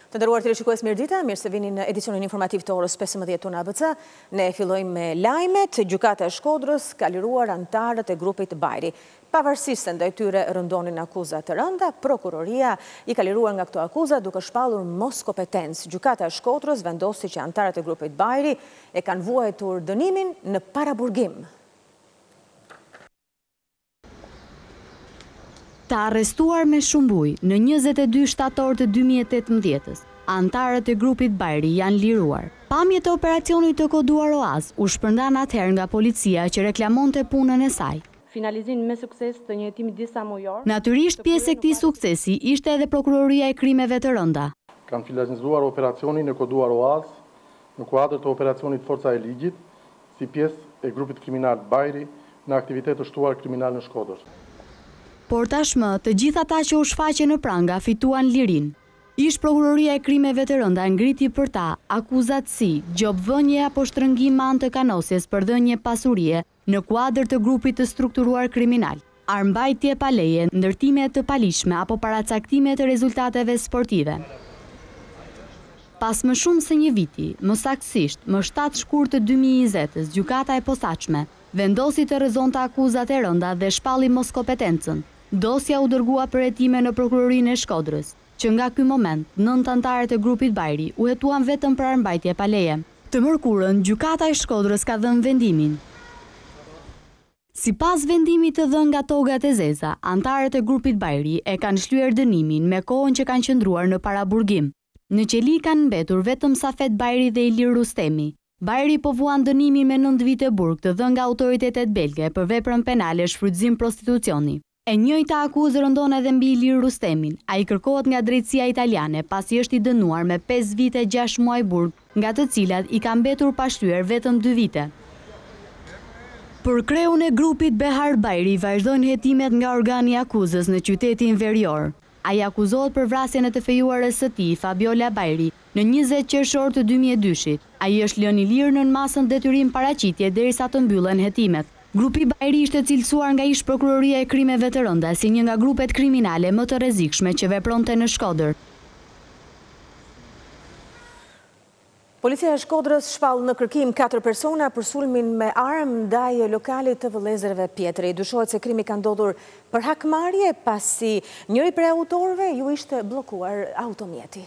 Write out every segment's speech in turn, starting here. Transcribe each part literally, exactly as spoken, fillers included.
Të nderuar teleshikues, mirëdita, mirë se vini në edicionin informativ të orës pesëmbëdhjetë tonë A B C. Ne fillojmë me lajmet. Gjykata e Shkodrës ka liruar anëtarët e grupit Bajri. Pavarësisht se ndaj tyre rëndonin akuza të rënda, prokuroria i ka liruar nga këto akuza duke shpallur mos kompetencë. Gjykata e Shkodrës vendosi që anëtarët e grupit Bajri e kanë vuajtur dënimin në paraburgim. Të arrestuar me shumbuj në njëzet e dy shtator të dy mijë e tetëmbëdhjetës, anëtarët e grupit Bajri janë liruar. Pamjet e operacionit të koduar Oaz u shpërndan atëherë nga policia që reklamonte punën e saj. Finalizim me sukses të një hetimit disa mujor. Natyrisht pjesë e këtij suksesi ishte edhe prokuroria e krimeve të rënda. Kanë finalizuar operacionin e koduar Oaz në kuadër të operacionit Forca e Ligjit si pjesë e grupit kriminal Bajri në aktivitet të shtuar kriminal në Shkodër. Por tashmë të gjithë ata që u shfaqën në pranga fituan lirin. Ish prokuroria e krimeve të rënda ngriti për ta akuzat si gjobvënje apo shtrëngim anë të kanosjes për dhënje pasurie në kuadër të grupit të strukturuar kriminal, armbajtje pa leje, ndërtime të palishme apo paracaktime të rezultateve sportive. Pas më shumë se një viti, më saktësisht, më shtatë shkurt të dy mijë e njëzet, gjykata e posaçme vendosi të rrezonte akuzat e rënda dhe shpalli mos kompetencën. Dosja u dërgua për hetime në prokurorinë e Shkodrës, që nga ky moment nëntë anëtarët e grupit Bajri u hetuan vetëm për armbajtje pa leje. Të mërkurën, gjykata e Shkodrës ka dhënë vendimin. Sipas vendimit të dhënë nga togat e zeza, anëtarët e grupit Bajri e kanë shlyer dënimin me kohën që kanë qëndruar në paraburgim. Në qeli kanë mbetur vetëm Safet Bajri dhe Ilir Rustemi. Bajri po vuan dënimin me nëntë vite burg të dhënë nga autoritetet belge për veprën penale shfrytëzim prostitucioni. E njëjta akuzë rëndon edhe mbi Ilir Rustemin. Ai kërkohet nga drejtësia italiane pasi është i dënuar me pesë vite gjashtë muaj burg, nga të cilat i ka mbetur pa shlyer vetëm dy vite. Për kreun e grupit Behar Bajri vazhdojnë hetimet nga organi i akuzës në qytetin Verior. Ai akuzohet për vrasjen e të fejuarës së tij, Fabiola Bajri, në njëzet qershor të dy mijë e dyshit. Ai është lënë i lirë nën masën detyrim paraqitje derisa të mbyllen hetimet. Grupi Bajri ishte cilësuar nga ish prokuroria e krimeve të rënda si një nga grupet kriminale më të rrezikshme që vepronte në Shkodër. Policia e Shkodrës shpall në kërkim katër persona për sulmin me armë ndaj lokalit të vëllezërve Pjetri. Dyshohet se krimi ka ndodhur për hakmarrje pasi njëri prej autorëve ju ishte bllokuar automjeti.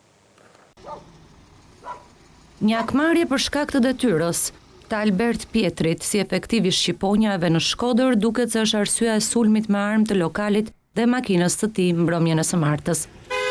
Një hakmarrje për shkak të detyrës të Albert Pjetrit si efektiv i shqiponjave në Shkodër duket se është arsyeja e sulmit me armë të lokalit dhe makinës së tij mbrëmjen e së martës.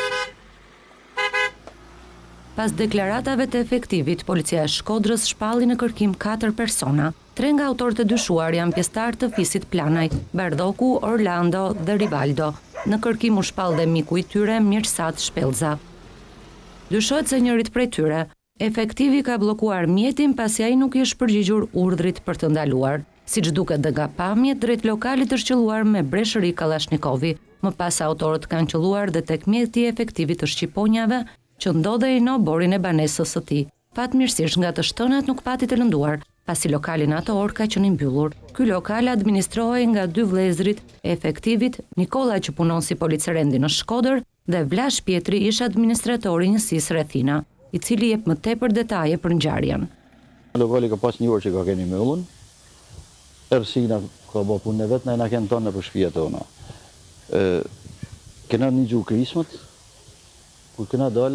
Pas deklaratave të efektivit, policia e Shkodrës shpalli në kërkim katër persona. Tre nga autorët e dyshuar janë pjesëtar të fisit Planaj, Bardoku, Orlando dhe Rivaldo. Në kërkim u shpall dhe miku i tyre, Mirsat Shpellza. Dyshohet se njërit prej tyre efektivi ka bllokuar mjetin pasi ai nuk i është përgjigjur urdhrit për të ndaluar. Siç duket dhe nga pamjet, drejt lokalit është qelluar me breshëri Kallashnikovi. Më pas autorët kanë qelluar dhe tek mjeti i efektivit të shqiponjave që ndodhej në oborin e banesës së tij. Fatmirësisht nga të shtënat nuk pati të lënduar, pasi lokalin ato orë ka qenë i mbyllur. Ky lokal administrohej nga dy vëllezërit e efektivit, Nikola që punon si policerendi në Shkodër dhe Vlash Pjetri ish administratori i njësisë Rethina, i cili jep më tepër detaje për ngjarjen. Lokali ka pas një orë që ka keni mbyllur. Ersina ka bë punën e vet, na kanë tonë për shtëpiat tona. Ë kena një gjuhë krismët, kur kena dal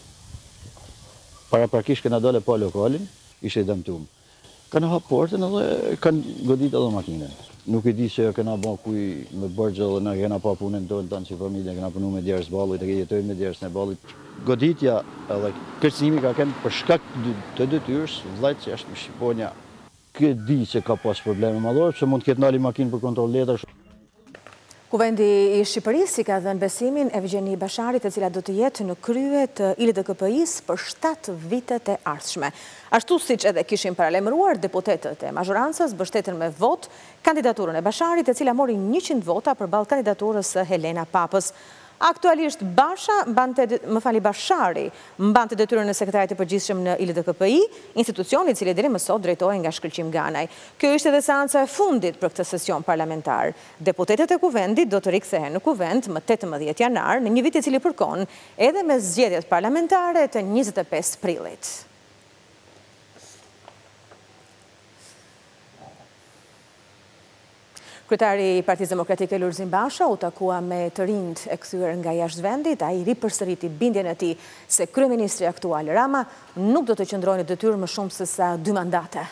para prakisht kena dalë pa lokalin, ishte dëmtuar. Kanë hap portën edhe kanë godit edhe makinën. Nuk e di se kena bën kuj me borxhe edhe na kena pa punën tonë tanë si familje, kena punuar me djerës ballit, e jetojmë me djerës në ballit. Goditja edhe kërcënimi ka qenë për shkak të detyrës, vllajt që është në Shqiponia. Kë di se ka pas probleme madhore, pse mund të ketë ndali makinë për kontroll letër. Kuvendi i Shqipërisë i ka dhënë besimin Evgjeni Basharit, e cila do të jetë në krye të I L D K P-s për shtatë vitet e ardhshme. Ashtu siç edhe kishin paralajmëruar deputetët e mazhorancës, mbështetën me votë kandidaturën e Basharit, e cila mori njëqind vota përballë kandidaturës së Helena Papës. Aktualisht Basha, mbante, më fali Bashari, mbante detyrën e sekretarit të përgjithshëm në I L D K P I, institucioni i cili deri më sot drejtohej nga Shkëlqim Ganaj. Kjo ishte edhe seanca e fundit për këtë sesion parlamentar. Deputetët e kuvendit do të rikthehen në kuvend më tetëmbëdhjetë janar, në një vit I cili përkon edhe me zgjedhjet parlamentare të njëzet e pesë prillit. Kryetari I Partisë Demokratike Lulzim Basha u takua me të rinjt e kthyer nga jashtë vendit. Ai ripërsëriti bindjen e tij se kryeministri aktual Rama nuk do të qëndrojë në detyrë më shumë se sa dy mandate.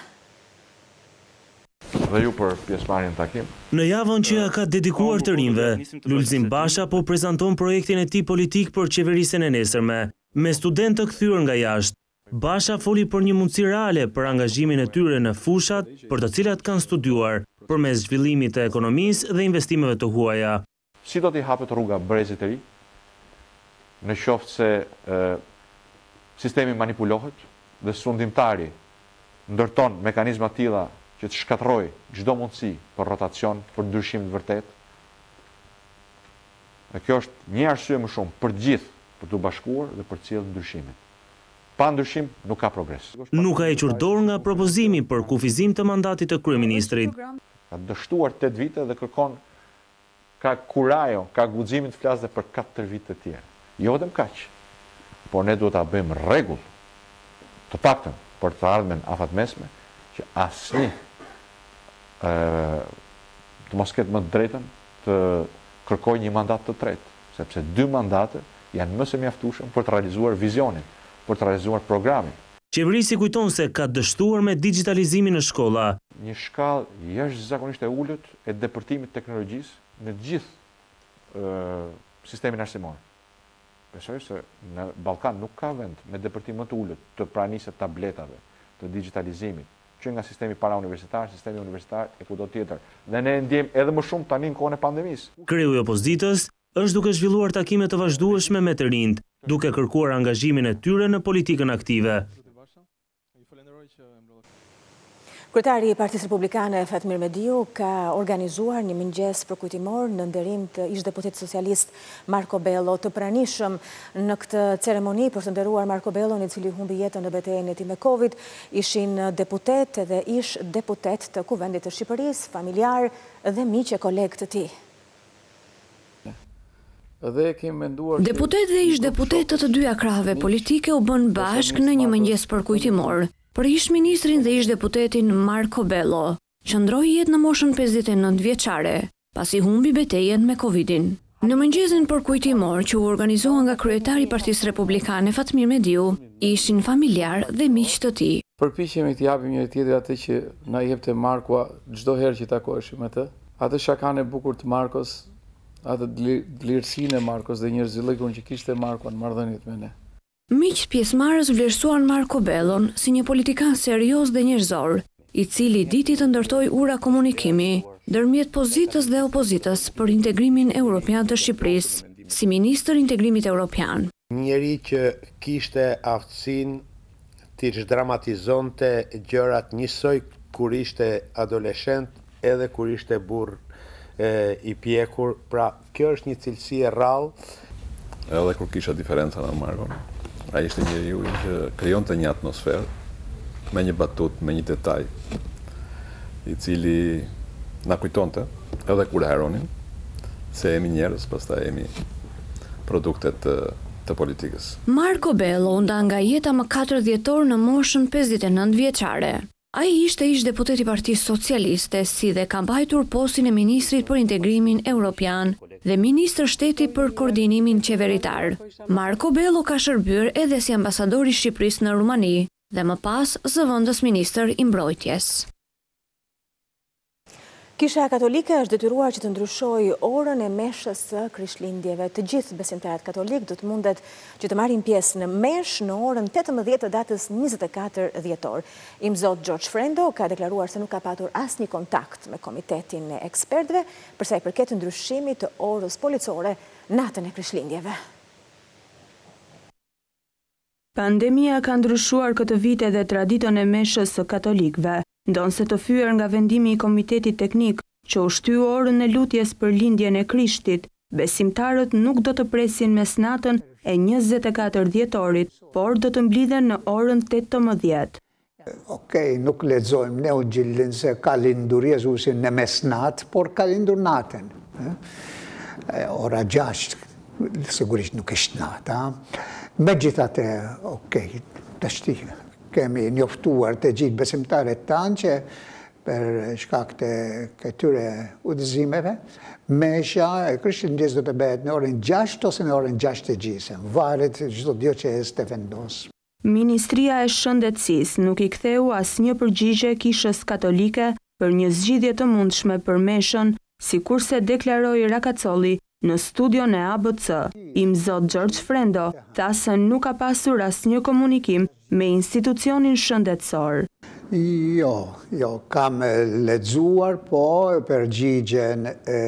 Dhe ju për pjesëmarrjen në takim. Në javën që ja ka dedikuar të rinjve, Lulzim Basha po prezanton projektin e tij politik për qeverisjen e nesërme, me studentë të kthyer nga jashtë. Basha foli për një mundësi reale për angazhimin e tyre në fushat për të cilat kanë studiuar, përmes zhvillimit të ekonomisë dhe investimeve të huaja. Si do t'i hapet rruga brezit të ri, në qoftë se e, sistemi manipulohet dhe sundimtari ndërton mekanizma tilla që të shkatroj çdo mundësi për rotacion, për ndryshim të vërtet. Dhe kjo është një arsye më shumë për gjithë për të bashkuar dhe për cilë ndryshimin. Pa ndryshim nuk ka progres. Nuk ka hequr dorë nga propozimi për kufizim të mandatit të kryeministrit. Ka dështuar tetë vite dhe kërkon ka kurajo, ka guximin të flasë dhe për katër vite të tjerë. Jo vetëm kaq, por ne duhet ta bëjmë rregull, të paktën për të ardhmen afatmesme, që asnjë ë të mos ketë më të drejtën të kërkojë një mandat të tretë, sepse dy mandate janë më së mjaftueshëm për të realizuar vizionin, për të realizuar programin. Qeverisi kujton se ka dështuar me digitalizimin në shkolla. Një shkallë jashtëzakonisht e ulët e depërtimit teknologjisë në gjithë uh, sistemin arsimor. Besoj se në Ballkan nuk ka vend me depërtim më të ulët të pranisë të tabletave, të digitalizimit, që nga sistemi parauniversitar, sistemi universitar e kudo tjetër. Dhe ne ndjejmë edhe më shumë tani në kohën e pandemisë. Kreu I opozitës është duke zhvilluar takime të vazhdueshme me të rinjt, duke kërkuar angazhimin e tyre në politikën aktive. Kryetari I Partisë Republikane Fatmir Mediu ka organizuar një mëngjes përkujtimor në nderim të ish-deputetit socialist Marko Bello, të pranishëm në këtë ceremoni për të nderuar Marko Bellon, I cili humbi jetën në betejën e tij me Covid. Ishin deputet dhe ish-deputet të Kuvendit të Shqipërisë, familjar dhe miq e kolegë të tij. Deputet dhe ish-deputet të të dyja krahëve politike u bën bashk në një mëngjes përkujtimor për ish-ministrin dhe ish-deputetin Marko Bello, qëndroi jetë në moshën pesëdhjetë e nëntë vjeçare, pasi humbi betejën me Covidin. Në mëngjesin përkujtimor që u organizua nga kryetari I Partisë Republikane Fatmir Mediu, ishin familjar dhe miq të tij. Përpiqemi të japim njëri tjetrit atë që na jepte Marko çdo herë që takoheshim me të. Atë shakan e bukur të Markos, atë lirësinë e Markos dhe njerëzillikun që kishte Marko në marrëdhëniet me ne. Miq pjesëmarrës vlerësuan Marko Bellon si një politikan serioz dhe njerëzor, I cili diti të ndërtoi ura komunikimi ndërmjet pozitës dhe opozitës për integrimin evropian të Shqipërisë, si ministër integrimit evropian. Njeri që kishte aftësinë të çdramatizonte gjërat njësoj kur ishte adoleshent edhe kur ishte burr I pjekur, pra kjo është një cilësi e rrallë. Edhe kur kisha diferenca në Markon, ai ishte njeriu që krijonte një atmosferë me një batut, me një detaj, I cili na kujtonte edhe kur haronin se jemi njerëz, pastaj jemi produktet të, të politikës. Marko Bello u nda nga jeta më katër dhjetor në moshën pesëdhjetë e nëntë vjeçare. Ai ishte ish-deputet I Partisë Socialiste, si dhe ka mbajtur postin e ministrit për integrimin evropian dhe ministër shteti për koordinimin qeveritar. Marko Bello ka shërbyer edhe si ambasador I Shqipërisë në Rumani dhe më pas zëvendës ministër I mbrojtjes. Kisha Katolike është detyruar që të ndryshojë orën e meshës së Krishtlindjeve. Të gjithë besimtarët katolik do të mundet që të marrin pjesë në meshë në orën tetëmbëdhjetë të datës njëzet e katër dhjetor. Imzot George Frendo ka deklaruar se nuk ka patur asnjë kontakt me komitetin e ekspertëve për sa I përket ndryshimit të orës policore natën e Krishtlindjeve. Pandemia ka ndryshuar këtë vit edhe traditën e meshës së katolikëve. Ndonse të fyer nga vendimi I Komitetit Teknik që u shtyu orën e lutjes për lindjen e Krishtit, Besimtarët nuk do të presin mesnatën e njëzet e katër dhjetorit, por do të mblidhen në orën tetëmbëdhjetë. Okej, nuk lexojmë ne u gjillin se ka lindur Jezusin në mesnat, por ka lindur natën. Ora gjashtë, sigurisht nuk ishtë nata. Megjithatë, okej, tashti kemi njoftuar të gjithë besimtarët tanë që për shkak të këtyre udhëzimeve, mesha e Krishtlindjes do të bëhet në orën gjashtë ose në orën gjashtë të gjysmë, varet çdo diocezë të vendos. Ministria e Shëndetësisë nuk i ktheu asnjë përgjigje Kishës Katolike për një zgjidhje të mundshme për meshën, sikurse deklaroi Rakacolli në studion e A B C. Imzot George Frendo tha se nuk ka pasur asnjë komunikim me institucionin shëndetësor. Jo, jo, kam lexuar, po përgjigjen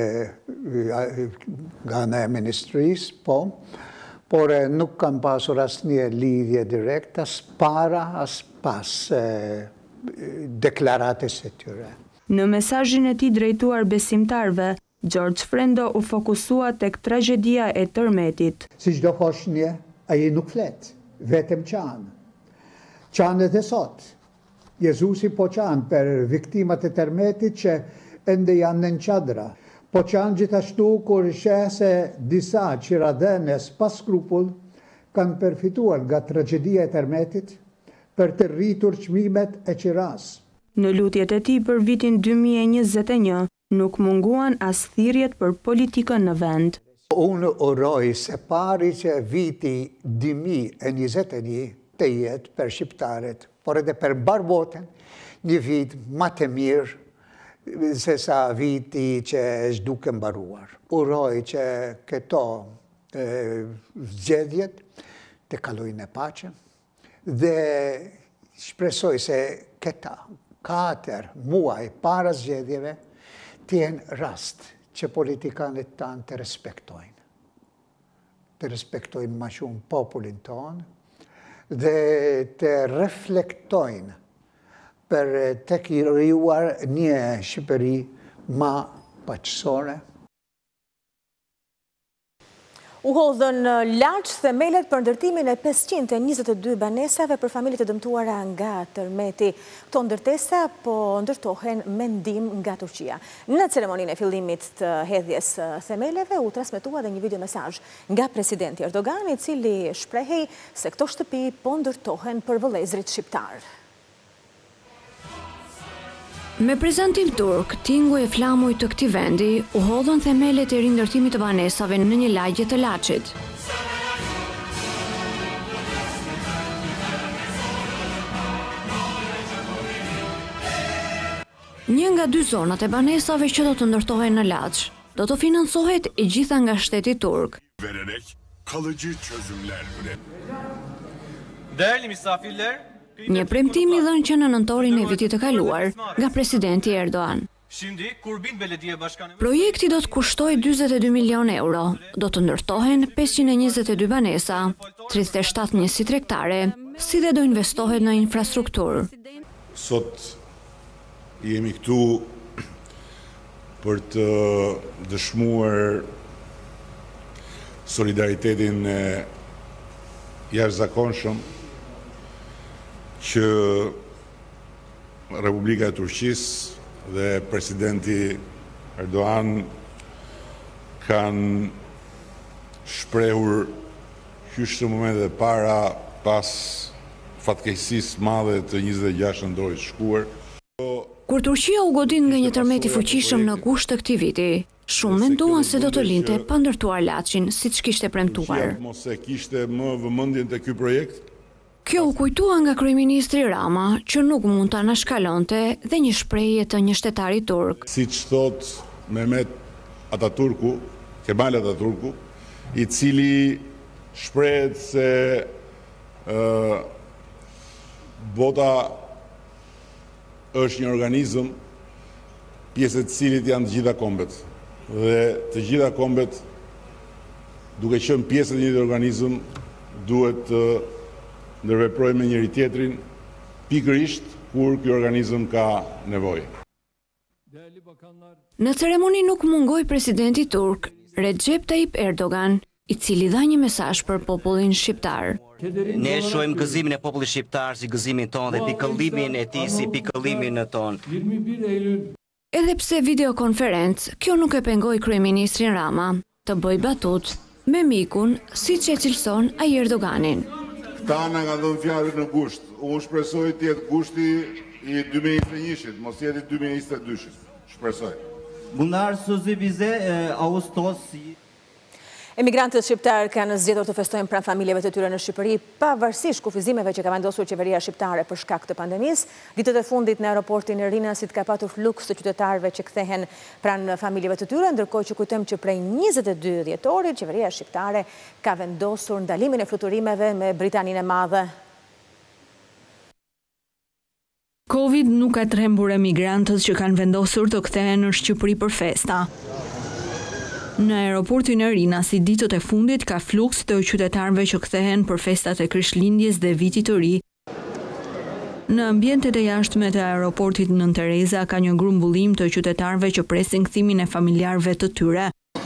nga në ministrisë, po, por nuk kam pasur asnjë lidhje direkt, as para, as pas deklaratës së tyre. Në mesazhin e tij drejtuar besimtarve, George Frendo u fokusua tek tragjedia e tërmetit. Si çdo foshnje, ai nuk flet, vetëm qanë. Qanet e sot. Jezusi po qanë për viktimat e tërmetit që ende janë në qadra. Po qanë gjithashtu kur sheh se disa qiradenes pa skrupull kanë përfituar nga tragjedia e tërmetit për të rritur çmimet e qiras. Në lutjet e tij për vitin dy mijë e njëzet e një, nuk munguan as thirrjet për politikën në vend. Unë uroj se pari që viti dy mijë e njëzet e një të jetë për shqiptarët, por edhe për mbar botën, një vit më të mirë se sa viti që është duke mbaruar. Uroj që këto zgjedhjet të kalojnë në paqe dhe shpresoj se këta katër muaj para zgjedhjeve të jenë rast që politikanët tanë të respektojnë. Të respektojnë më shumë popullin tonë dhe të reflektojnë për të krijuar një Shqipëri më paqësore. U hodhën larg themelet për ndërtimin e pesëqind e njëzet e dy banesave për familjet e dëmtuara nga tërmeti. Këto ndërtesa po ndërtohen me ndihmë nga Turqia. Në ceremoninë e fillimit të hedhjes themeleve u transmetua dhe një video mesazh nga presidenti Erdogan, i cili shprehej se këto shtëpi po ndërtohen për vëllezërit shqiptar. Me prezantim turk, tingu e flamuj të këtij vendi u hodhën themelet e rindërtimit të banesave në një lagje të Laçit. Një nga dy zonat e banesave që do të ndërtohen në Laç do të financohet e gjitha nga shteti turk. Vererek kalıcı çözümler üret. Değerli misafirler, Një premtim i dhënë që në nëntorin e vitit të kaluar nga presidenti Erdogan. Projekti do të kushtoj dyzet e dy milion euro, do të ndërtohen pesëqind e njëzet e dy banesa, tridhjet e shtatë njësi tregtare, si dhe do investohet në infrastrukturë. Sot jemi këtu për të dëshmuar solidaritetin e jashtëzakonshëm që Republika e Turqisë dhe presidenti Erdogan kanë shprehur qysh në momentet e para pas fatkeqësisë madhe të njëzet e gjashtë nëntorit të shkuar. Kur Turqia u godit nga një tërmet i fuqishëm në gusht të këtij viti, shumë menduan se do të linte pa ndërtuar Laçin, siç kishte premtuar. Mos e kishte më vëmendjen te ky projekt. Kjo u kujtua nga kryeministri Rama, që nuk mund ta anashkalonte dhe një shprehje të një shtetari turk. Siç thot Mehmet Ataturku, Kemal Ataturku, i cili shprehet se uh, bota është një organizëm pjesë të cilit janë të gjitha kombet. Dhe të gjitha kombet, duke qenë pjesë të një organizëm, duhet të uh, ndërveprojnë me njëri tjetrin, pikërisht kur ky organizëm ka nevojë. Në ceremoni nuk mungoi presidenti turk, Recep Tayyip Erdogan, i cili dha një mesazh për popullin shqiptar. Ne shohim gëzimin e popullit shqiptar si gëzimin tonë dhe pikëllimin e tij si pikëllimin tonë. Edhe pse videokonferencë, kjo nuk e pengoi kryeministrin Rama të bëj batut me mikun siç e cilëson ai Erdoganin. Këta na ka dhënë fjalën në gusht. Unë shpresoj të jetë gushti i dy mijë e njëzet e një-shit, mos jetë i dy mijë e njëzet e dy-shit. Shpresoj. Bunlar sözü bize e, Ağustos. Emigrantët shqiptar kanë zgjedhur të festojnë pranë familjeve të tyre në Shqipëri, pavarësisht kufizimeve që ka vendosur qeveria shqiptare për shkak të pandemisë. Ditët e fundit në aeroportin e Rinasit ka patur fluks të qytetarëve që kthehen pranë familjeve të tyre, ndërkohë që kujtojmë që prej njëzet e dy dhjetorit qeveria shqiptare ka vendosur ndalimin e fluturimeve me Britaninë e Madhe. Covid nuk ka trembur emigrantët që kanë vendosur të kthehen në Shqipëri për festa. Në aeroportin e Rinasit ditët e fundit ka fluks të qytetarëve që kthehen për festat e Krishtlindjes dhe Vitit të Ri. Në ambientet e jashtme të aeroportit Nën Tereza ka një grumbullim të qytetarëve që presin kthimin e familjarëve të tyre.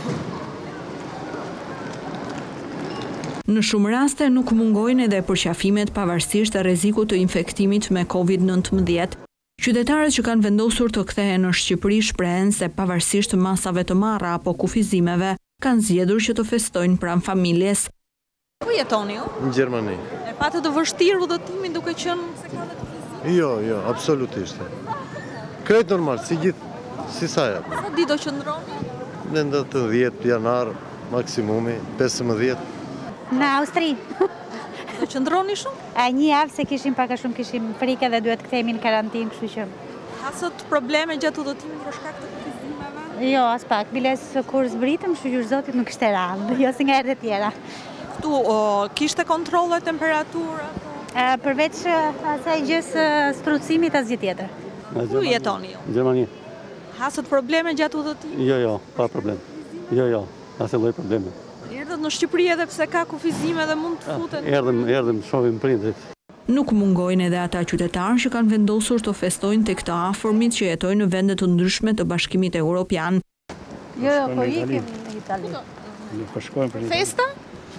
Në shumë raste nuk mungojnë edhe përqafimet pavarësisht të rrezikut të infektimit me Covid nëntëmbëdhjetë. Qytetarët që kanë vendosur të kthehen në Shqipëri shprehen se pavarësisht masave të marra apo kufizimeve, kanë zgjedhur që të festojnë pranë familjes. Ku jetoni ju? Në Gjermani. E patë të vështirë udhëtimin duke qenë se ka dhe kufizim? Jo, jo, absolutisht. Krejt normal, si gjithë, si sa jetë. Sa ditë do qëndroni? Në ndërtë dhjetë janar, maksimumi, pesëmbëdhjetë. Në Austri. Do qëndroni shumë? A një javë se kishim paka shumë kishim frikë dhe duhet kthehemi në karantinë, kështu që. Hasët probleme gjatë udhëtimit për shkak të kufizimeve? Jo, as pak. Biles kur zbritëm, shqyr zotit nuk ishte randë, jo si nga herët e tjera. Këtu o, kishte kontrolle temperaturë? Përveç asaj gjës sprucimit asgjë tjetër. Ku jetoni ju? Gjermani. Hasët probleme gjatë udhëtimit? Jo, jo, pa problem. Jo, jo, asë lloj probleme. Erdhët në Shqipëri edhe pse ka kufizime dhe mund të futen? Erdhëm, erdhëm shohim prindrit. Nuk mungojnë edhe ata qytetarë që kanë vendosur të festojnë tek të afërmit që jetojnë në vende të ndryshme të Bashkimit Evropian. Jo, po ikim në Itali. Po shkojmë për festa?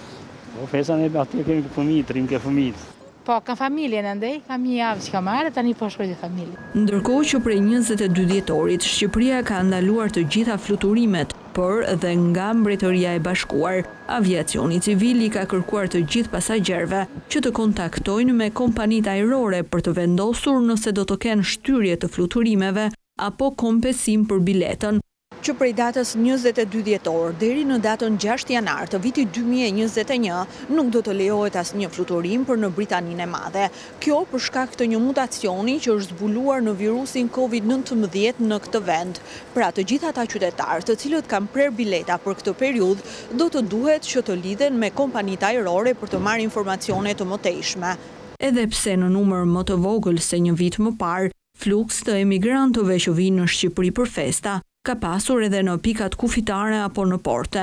Po festa ne aty kemi fëmijë, trim ke fëmijë. Po, kam familjen ndej, kam një javë që kam marrë, tani po shkoj te familja. Ndërkohë që prej njëzet e dy dhjetorit, Shqipëria ka ndaluar të gjitha fluturimet, por dhe nga Mbretëria e Bashkuar, aviacioni civil i ka kërkuar të gjithë pasagjerëve që të kontaktojnë me kompanitë ajrore për të vendosur nëse do të kenë shtyrje të fluturimeve apo kompensim për biletën. Që prej datës njëzet e dy dhjetor deri në datën gjashtë janar të vitit dy mijë e njëzet e një nuk do të lejohet asnjë fluturim për në Britaninë e Madhe. Kjo për shkak të një mutacioni që është zbuluar në virusin Covid nëntëmbëdhjetë në këtë vend. Pra të gjithë ata qytetarë të cilët kanë prerë bileta për këtë periudhë do të duhet që të lidhen me kompanitë ajrore për të marrë informacione të mëtejshme. Edhe pse në numër më të vogël se një vit më parë, fluks të emigrantëve që vinë në Shqipëri për festa ka pasur edhe në pikat kufitare apo në porte.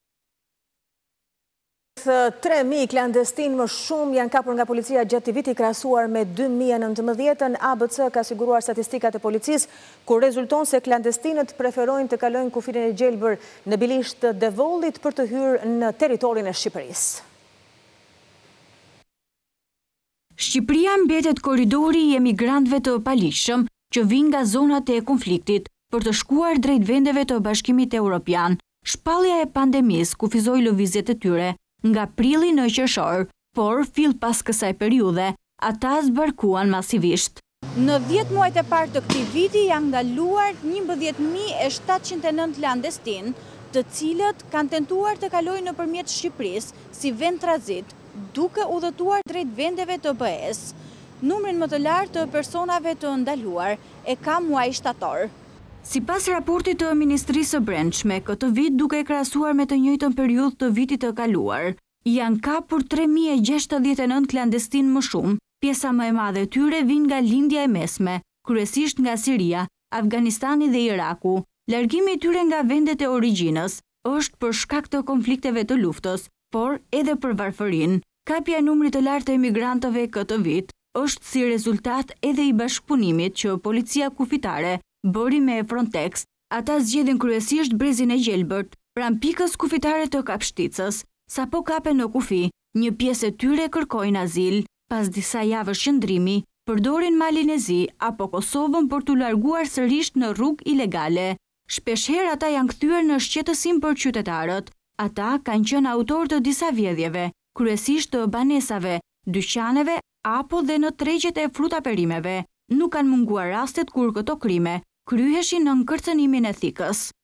tre mijë klandestin më shumë janë kapur nga policia gjatë vitit krahasuar me dy mijë e nëntëmbëdhjetë-ën. A B C ka siguruar statistikat e policisë, ku rezulton se klandestinët preferojnë të kalojnë kufirin e gjelbër në bilisht të Devollit për të hyrë në territorin e Shqipërisë. Shqipëria mbetet korridori i emigrantëve të palishëm që vinë nga zonat e konfliktit për të shkuar drejt vendeve të Bashkimit Evropian. Shpallja e pandemisë kufizoi lëvizjet e tyre nga prilli në qershor, por fill pas kësaj periudhe, ata zbarkuan masivisht. Në dhjetë muajt e parë të këtij viti janë ndaluar njëmbëdhjetë mijë e shtatëqind e nëntë klandestin, të cilët kanë tentuar të kalojnë nëpërmjet Shqipërisë si vend tranzit, duke udhëtuar drejt vendeve të B E-s. Numrin më të lartë të personave të ndaluar e ka muaji shtator. Si pas raportit të Ministrisë së Brendshme, këtë vit duke krahasuar me të njëjtën periudhë të vitit të kaluar, janë kapur tre mijë e gjashtëdhjetë e nëntë klandestin më shumë. Pjesa më e madhe e tyre vijnë nga lindja e mesme, kryesisht nga Siria, Afganistani dhe Iraku. Largimi i tyre nga vendet e origjinës është për shkak të konflikteve të luftës, por edhe për varfërinë. Kapja e numrit të lartë të emigrantëve këtë vit është si rezultat edhe i bashkëpunimit që policia kufitare bëri me Frontex. Ata zgjedhin kryesisht brezin e gjelbërt Pran pikës kufitare të Kapshticës, sa po kape në kufi, një pjesë e tyre kërkojnë azil, pas disa javësh qëndrimi, përdorin malin e zi apo Kosovën për t'u larguar sërish në rrugë ilegale. Shpeshherë ata janë kthyer në shqetësim për qytetarët. Ata kanë qenë autor të disa vjedhjeve, kryesisht të banesave, dyqaneve apo dhe në tregjet e frutaperimeve. Nuk kanë munguar rastet kur këto krime kryheshin në kërcënimin e thikës.